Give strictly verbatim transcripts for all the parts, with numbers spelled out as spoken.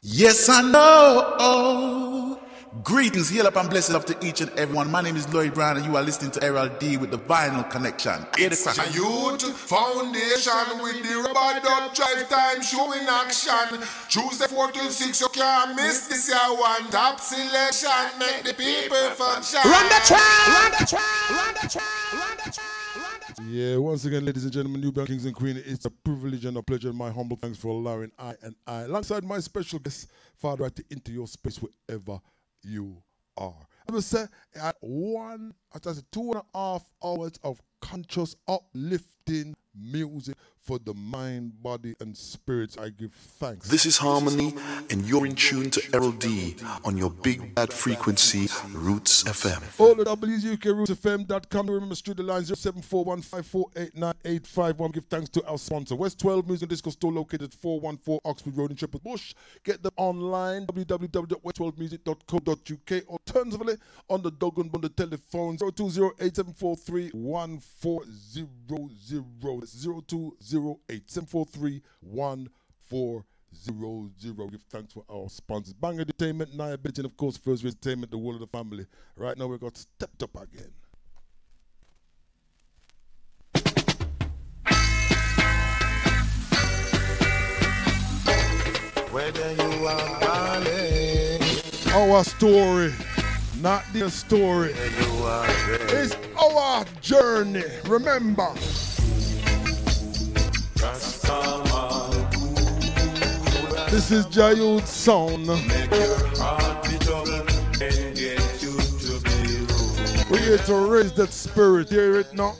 Yes, I know. Oh. Greetings, heal up and blessings up to each and everyone. My name is Lloyd Brown and you are listening to Errolldee with the Vinyl Connection. It's a Yoots foundation with the rubber dub drive time show in action. Tuesday four till six, you can't miss this year one. Top selection, make the people function. Run the track! Run the track! Run the track! Run the track! Yeah, once again, ladies and gentlemen, Nubian kings and queens, it's a privilege and a pleasure and my humble thanks for allowing I and I, alongside my special guest, Fadda, Ratty, into your space wherever you are. I will say at one, at two and a half hours of conscious, uplifting music for the mind, body, and spirits. I give thanks. This is Harmony, and you're in tune to Errolldee on your big bad frequency, Roots F M. All the W's U K Roots F M dot com. Remember, studio line zero seven four one five four eight nine eight five one. Give thanks to our sponsor, West twelve Music and Disco Store, located at four one four Oxford Road in Shepherd's Bush. Get them online, w w w dot west twelve music dot co dot u k. Alternatively, on the Dogon on the telephone, zero two zero eight seven four three one four zero zero. That's zero two zero eight seven four three one four zero zero. Give thanks for our sponsors, Bang Entertainment, Naya Bitch, and of course First Entertainment, the whole of the family. Right now we got Stepped Up again. Whether you are running, our story, not their story. you are ready. It's our journey. Remember. This is Yoots sound. Make your heart be double and get you to be rude. We're here to raise that spirit. Hear it now.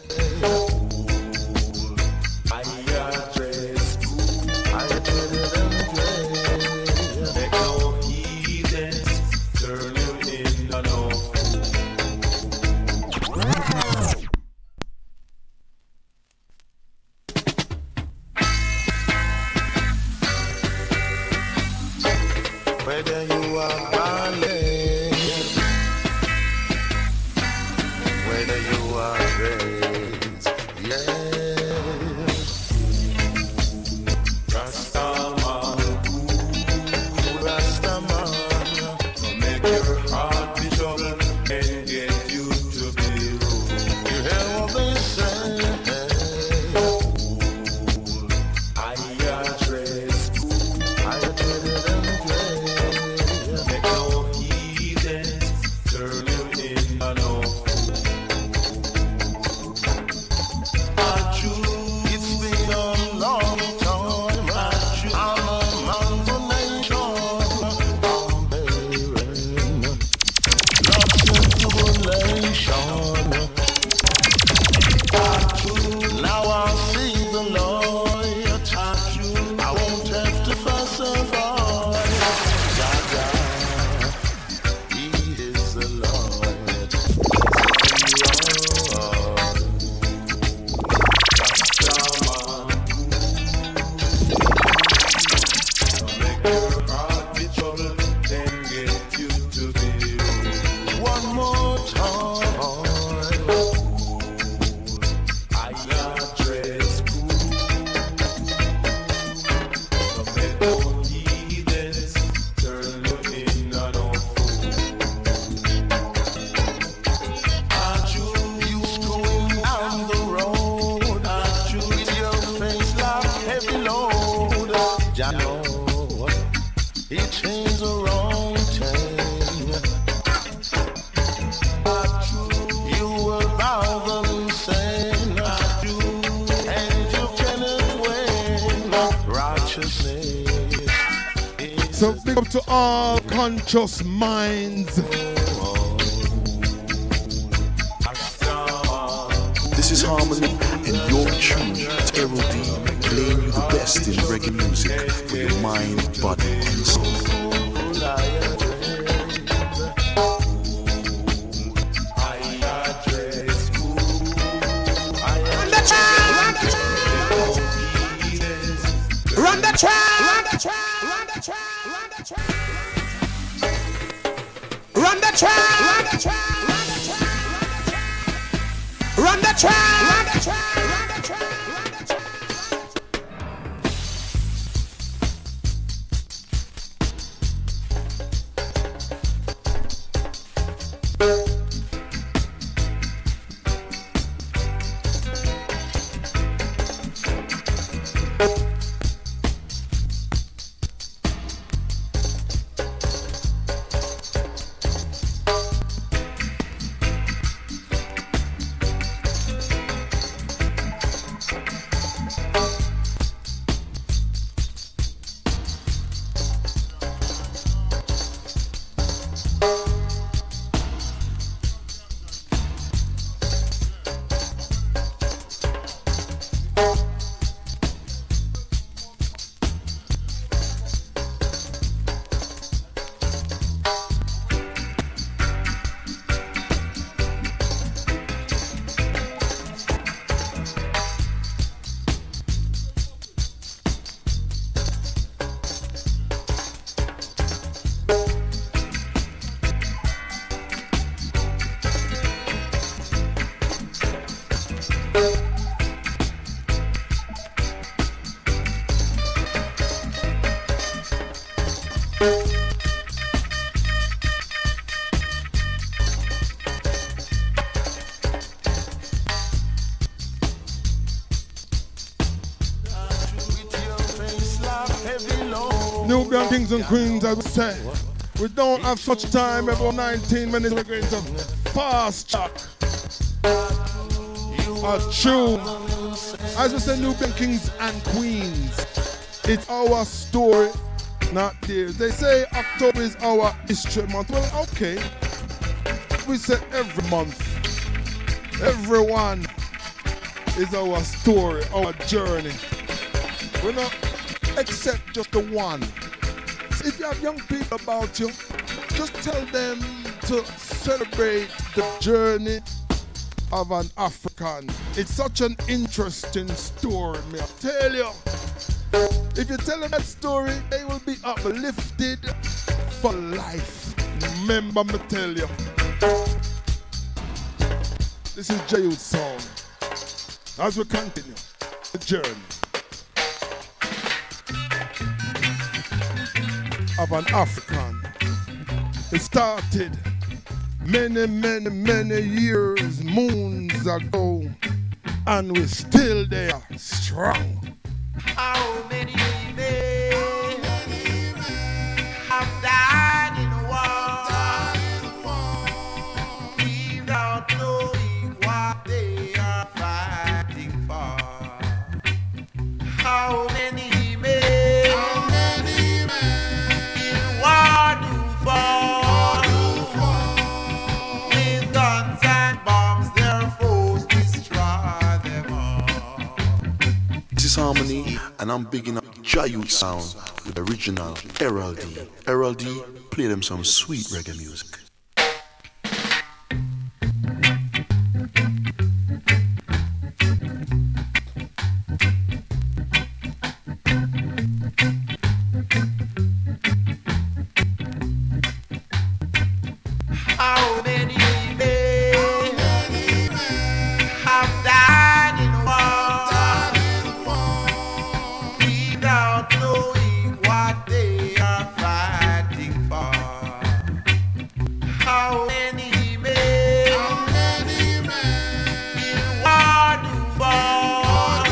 I address, I did it and play. Make no heathens turn you in and out. Whether you are balling, whether you are raised, yes. Rastaman, Rastaman, make your heart be troubled and get you to be rude. You hear what they say? I address, I did it and play. Make no heathens turn you in and out. I choose, it's been a long time. I choose, I'm a man for nation. I'm bearing lots of tribulation. I choose, now I see the Lord. I choose, I won't have to fuss and fight. He is the Lord. Make your heart be troubled, then get you to be rude. One more time. I address make no heathens turn you in and out. I choose you going down the road. I choose your face like heavy load. I know he changed the wrong thing. I choose you will bow the insane. I choose and you cannot win. Righteousness is So big up to all conscious minds. This is Harmony, and you're in tune to Errolldee, playing you the best in reggae music for your mind, body, and soul. Run the track! Run the track! Run the track! Run the track! Run the track! Run the track! Run the track! Run the track! Run the track! Run the track! Nubian kings and queens, I would say. We don't have such time, about nineteen minutes, we're going to fast track a tune. As we say, Nubian kings and queens, it's our story, not theirs. They say October is our history month. Well, okay. We say every month, everyone is our story, our journey. We're not accept just the one. So if you have young people about you, just tell them to celebrate the journey of an African. It's such an interesting story, me I tell you. If you tell them that story, they will be uplifted for life. Remember me tell you. This is Yoots song. As we continue the journey of an African. It started many, many, many years, moons ago, and we're still there, strong. How many men have died in war without knowing what they are fighting for? How many men in war do fall with guns and bombs, their foes destroy them all. This is Harmony, and I'm bigging up Yoots sound with original Errolldee. Errolldee, play them some sweet reggae music. How many men have died in war without knowing what they are fighting for? How many men in war do fall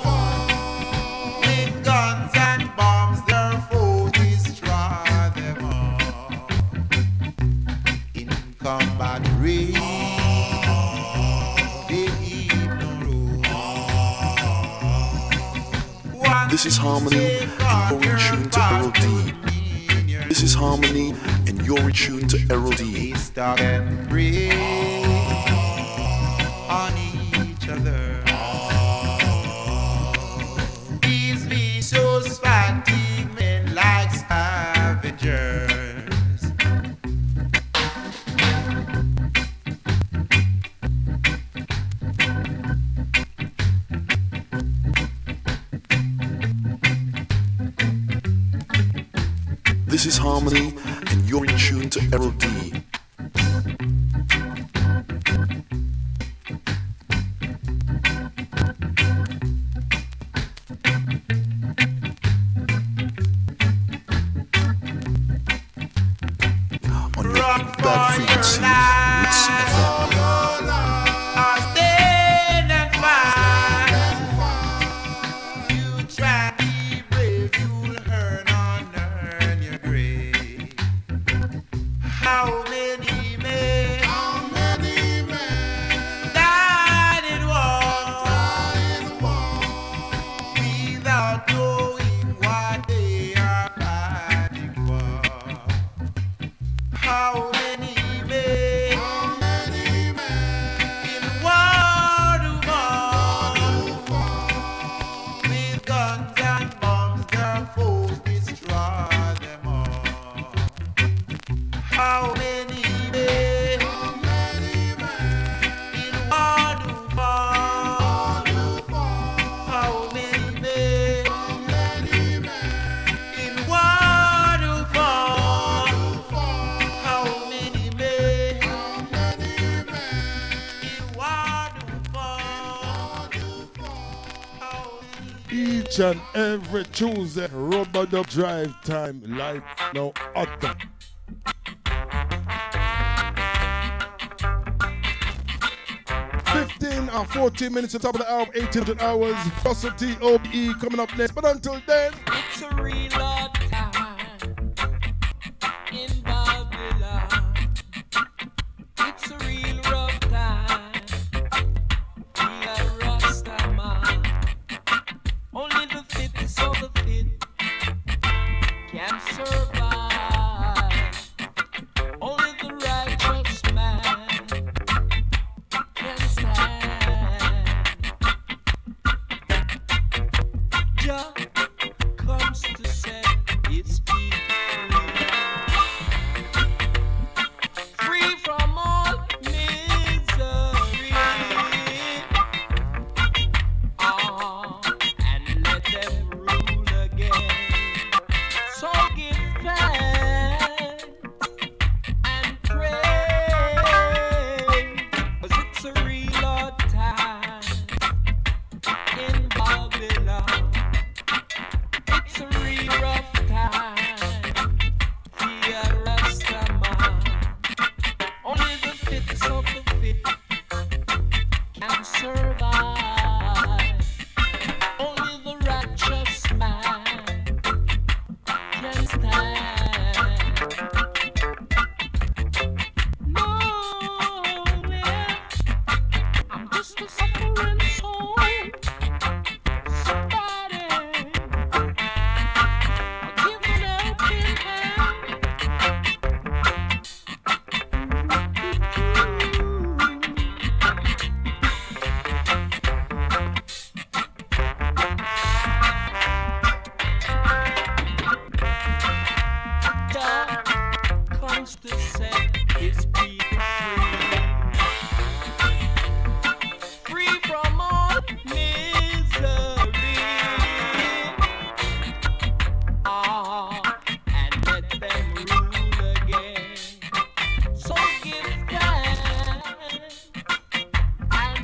with guns and bombs, their foes destroy them all. In combat rage, they ignore. This is Harmony, and you're in tune to Errolldee. This is Harmony, and you're in tune to Errolldee. Start and pray on each other. These vicious fighting men like scavengers. This is Harmony, and you're in tune to Errolldee. On your bad frequency, Roots F M. Are stand and fight. You try to be brave, you'll earn on earn your grave. How many men died in war without knowing what they are fighting for? How many men in war do fall with guns and bombs, their foes destroy them all? How many men in war do fall? How many men in war do fall? How many men in war do fall? Each and every Tuesday, rubber dub drive time, life no other. fifteen or fourteen minutes to the top of the hour, eighteen hundred hours, plus the T O B E coming up next. But until then, It's a real hard time. Jah comes to set its people free from all misery. Ah, and let them rule again. So give thanks and praise, 'cause it's a real hard time in Babylon. It's a real rough time. Fear Rastaman. Only the fittest of the fit can survive. Only the righteous man can stand. No, yeah, I'm just a suffering soul. Somebody, give an helping hand. God comes to set his people free, free from all misery. Ah, and let them rule again. So give thanks and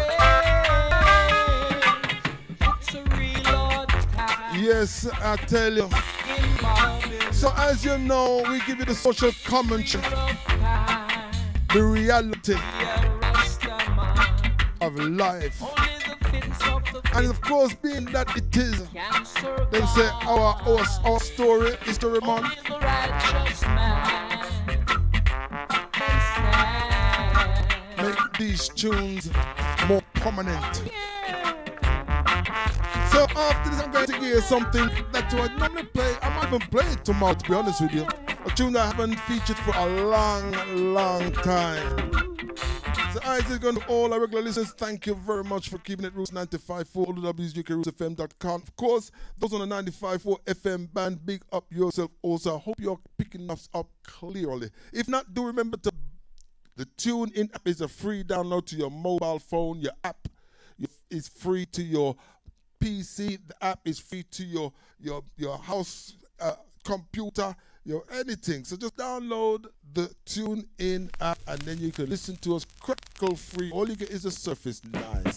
praise. It's a real hard time Yes, I tell you. in Babylon. So as you know, we give you the social commentary, Rough time, the reality fear Rastaman. of life. Only the fittest of the And fit of course, being that it is, can survive. them say our, our, our story is to remind. Only the righteous man can stand. Make these tunes more prominent. Yeah. So after this, I'm going to give you something that I normally play. I might even play it tomorrow, to be honest with you. A tune I haven't featured for a long, long time. So I is going to all our regular listeners, thank you very much for keeping it Roots ninety-five point four, all the W's, U K Roots F M dot com. Of course, those on the ninety-five point four F M band, big up yourself also. I hope you're picking us up clearly. If not, do remember to, the Tune In app is a free download to your mobile phone. Your app is free to your P C. The app is free to your your your house uh, computer, your anything. So just download the Tune In app and then you can listen to us crackle free. All you get is the surface. Nice.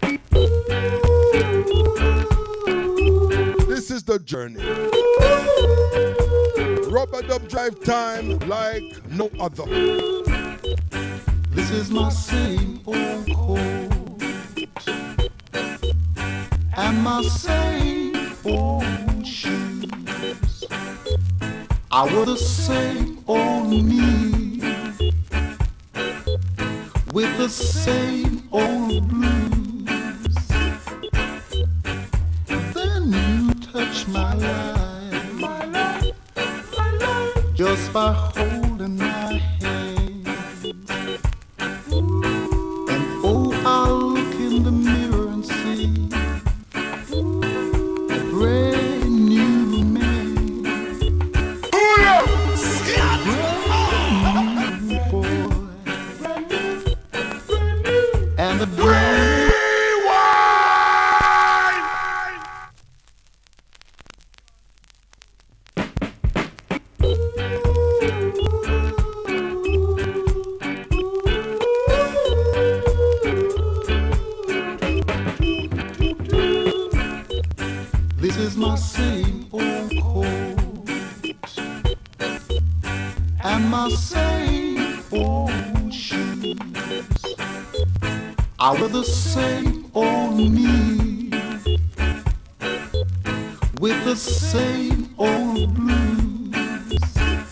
This is the journey. Rubber dub drive time like no other. This is my same old coat and my same old shoes. I wear the same old me with the same old blues. Then you touch my life, my life, my life, just by holding my hand. And oh, I'll look in the mirror and see a brand new man, a brand new boy, and a brand This is my same old coat and my same old shoes. I wear the same old me with the same old blues.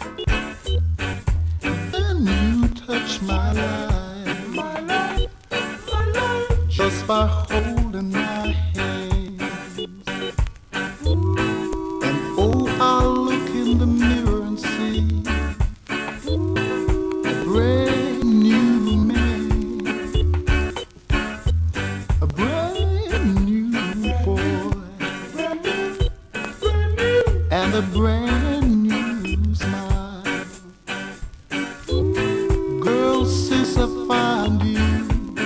Then you touch my life, my life, my life, just by holding my hand. And oh, I'll look in the mirror and see a brand new man, a brand new boy, got a brand new smile. Girl, since I found you,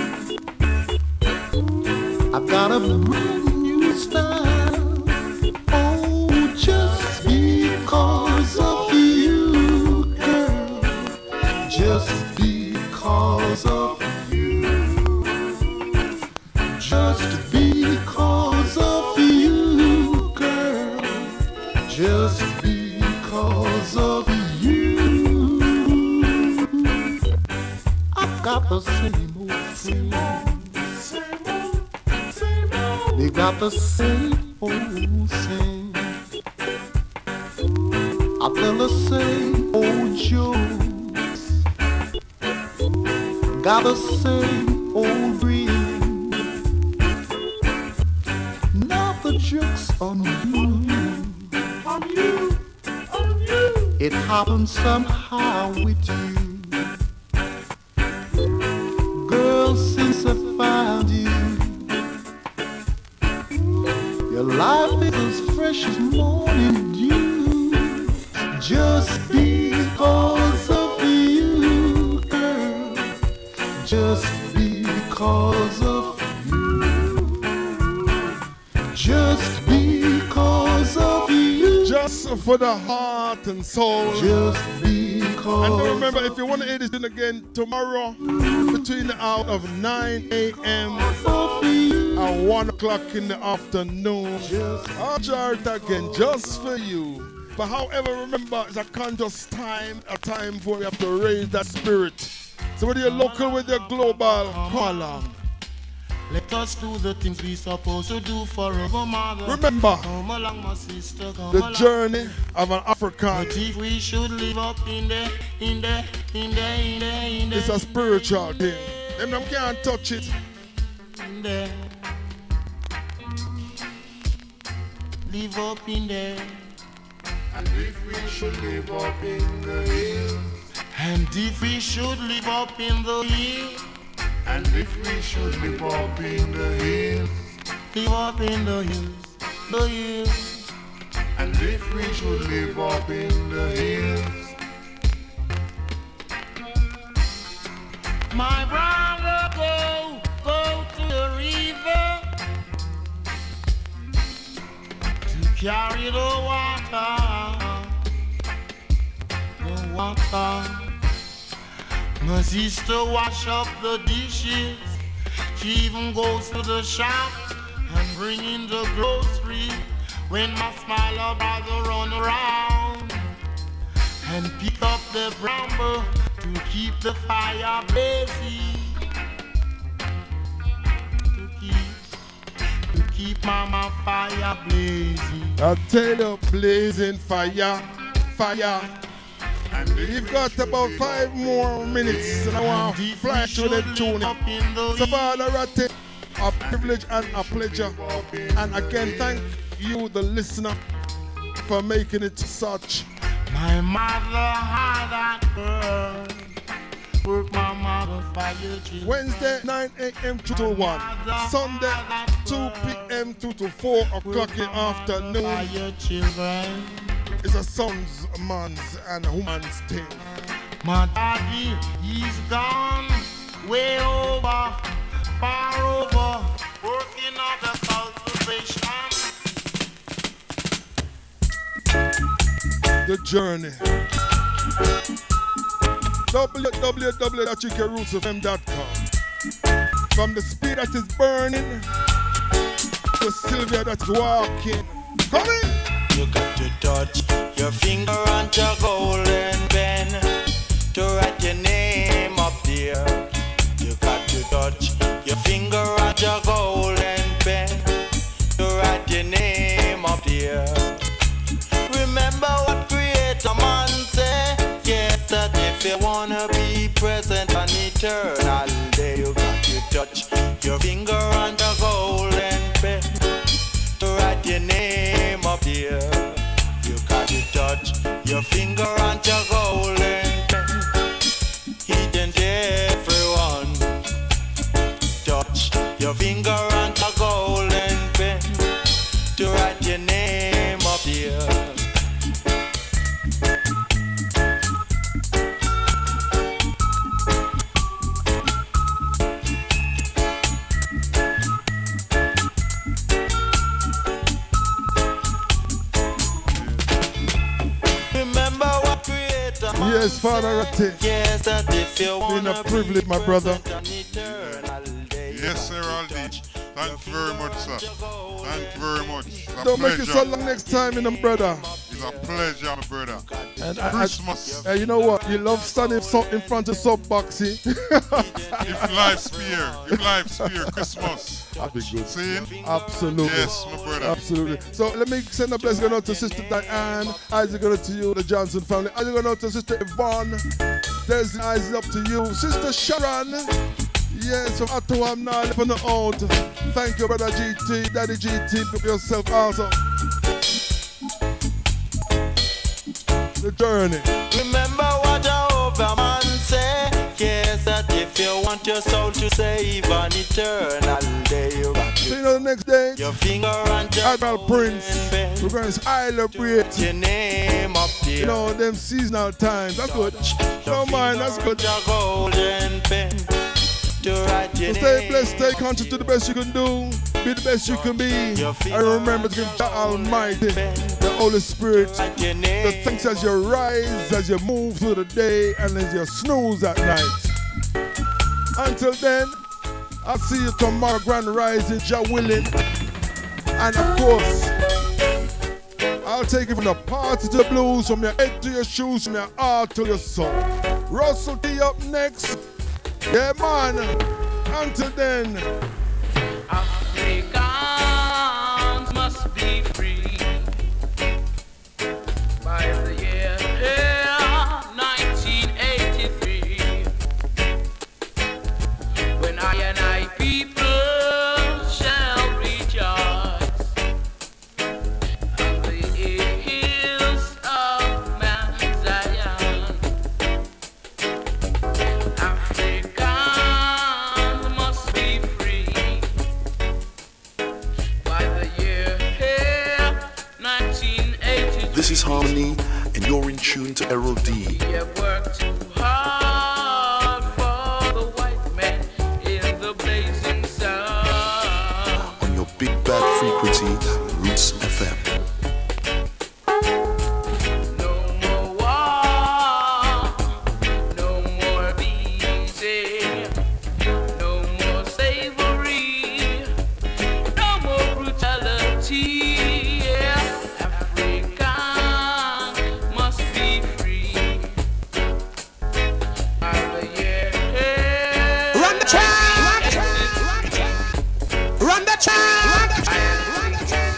I've got a brand new style. Oh, just because of you, girl. Just because of you. Just because of you, girl. Just because of you. I've got the same old friends. They got the same old same. I tell the same old jokes. Got the same old grin. Now the joke's on you. On you. On you. It happened somehow with you. Girl, since I found you, your life is as fresh as morning dew. Just because of you, girl. Just because of you. Just because of you. Just for the heart and soul. Just because. And remember, if you want to hear this thing again tomorrow, between the hour of nine a m and one o'clock in the afternoon, I'll jar it again just for you. But however, remember, it's a conscious time, a time for we have to raise that spirit. So whether you're local, whether you're global, come along. Let us do the things we supposed to do for our mother. Remember, come along, my sister, come the along. journey of an African. But if we should live up in the, in the, in the, in the, in the. It's a spiritual thing. Them, them can't touch it. In the. Live up in there. And if we should live up in the hills. And if we should live up in the hills. And if we should live up in the hills. Live up in the hills, the hills. And if we should live up in the hills. My brother, go, go to the river to carry the water, the water. My sister wash up the dishes. She even goes to the shop and bring in the grocery. When my smaller brother run around and pick up the bramble to keep the fire blazing. To keep, to keep mama fire blazing. I tell you, blazing fire, fire. And We've got about five more minutes and I want to fly through the tune. So Fadda, Ratty, a privilege and a pleasure. And again, thank you, the listener, for making it such. My mother had that girl. Work my mother fire children. Wednesday, nine a m to one. Sunday, two p m to to four o'clock in the afternoon. Fire children. It's a son's, man's, and a woman's thing. My daddy, he's gone way over, far over, working on the cultivation. The journey. w w w dot u k roots f m dot com. From the speed that is burning to Sylvia that's walking. Come in! You got to touch your finger on your golden pen to write your name up there. You got to touch your finger on your golden pen to write your name up there. Remember what Creator Man said, yes, that if you wanna be present on eternal day, you got to touch your finger on the golden pen to write your name up here. You got to touch your finger on your golden pen. Each and everyone, touch your finger on the golden pen to write your name up here. Yes, Father Ratty. Yes, that if you Been a privilege, my brother. Yes, Errolldee. Thank you very much, sir. Thank you very much. It's a Don't pleasure. make it so long next time, in them, brother. It's a pleasure, my brother. And I, Christmas. I, uh, you know what? You love standing so in front of sub boxing. If life's spare, if life's spare, Christmas. That'd be good. See? Absolutely. Yes, my brother. Absolutely. So let me send a blessing out to Sister Diane. Isaac going out to you, the Johnson family. Isaac going out to Sister Yvonne. There's the eyes up to you. Sister Sharon. Yes, from Ottawa, I'm now from the out. Thank you, brother G T, Daddy G T, pick yourself also. The journey. Remember what a overman say. Yes, that if you want your soul to save an eternal day, you got So you know the next day, your finger on your Admiral Prince. We're going to celebrate. Your name up there. You know, them seasonal times. That's good. Don't mind, that's good. Your golden pen. To write your So stay name. blessed, stay conscious to the best you can do. Be the best you can be. And remember to give God Almighty, the Holy Spirit, the things as you rise, as you move through the day, and as you snooze at night. Until then, I'll see you tomorrow, Grand Rising, Jah willing. And of course, I'll take you from the party to the blues, from your head to your shoes, from your heart to your soul. Russell T up next. Yeah, man. Until then. Africans must be free by the year nineteen eighty-three, when I and I people shall rejoice on the hills of Mount Zion. Africa must be free by the year nineteen eighty. This is Harmony, and you're in tune to Errolldee. We have worked too hard for the white man in the blazing sun. On your big bad frequency, Roots F M. No more war, no more beating, no more slavery, no more brutality. Africa must be free by the year. Run the track! Run the track! I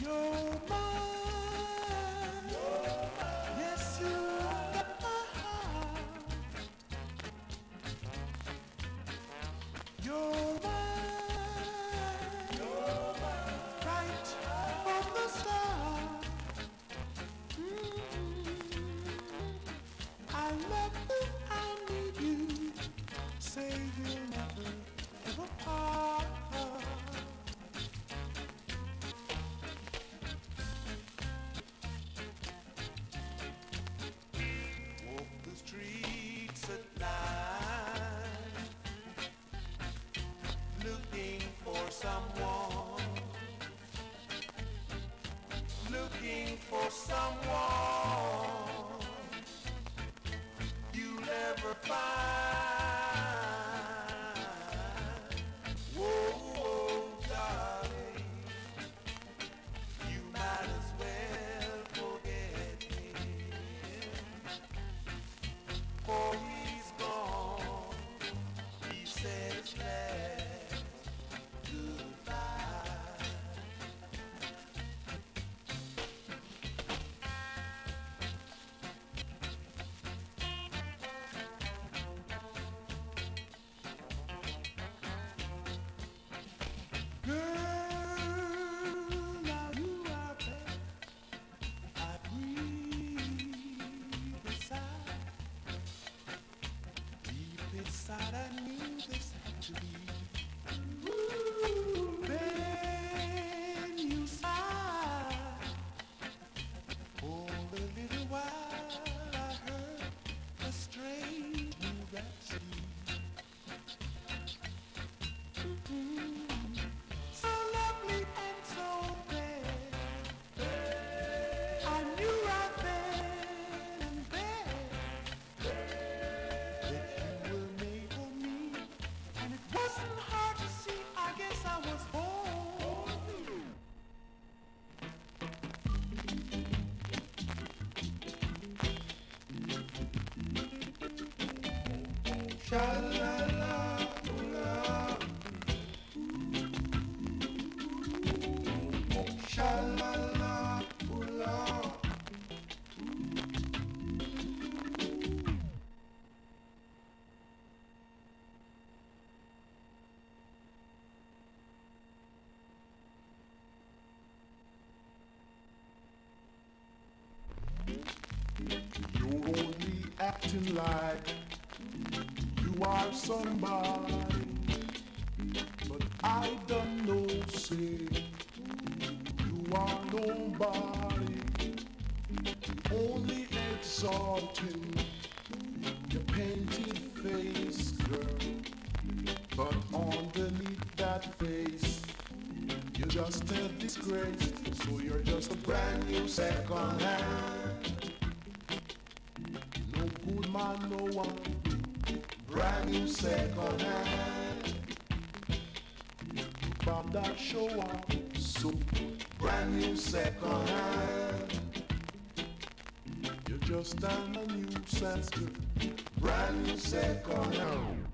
You're mine. You're mine. Yes, you got my heart. You're mine. You're mine. Right from the start. Mm-hmm. I love you. I need you. Say you'll never ever part. Streets at night, looking for someone, looking for someone you'll never find. Whoa, whoa, darling, you might as well forget him. For he's gone, he said his last goodbye. Girl, now you are there. I breathe beside. Deep inside I knew this had to be. Ooh, then you sighed. For a little while I heard a strange new rhapsody. Mm-hmm. So lovely and so fair. I knew right then and there that you were made for me, and it wasn't hard to see. I guess I was born. Sha-la-la, ooh-la. Sha-la-la, ooh-la. You're only acting like you are somebody, but I don't know, say you are nobody. Only exalting your painted face, girl, but underneath that face you're just a disgrace. So you're just a brand new second hand. No good man, no one. Brand new second hand. Bob that show up. So brand new second hand. You're just a nuisance, girl. Brand new second hand.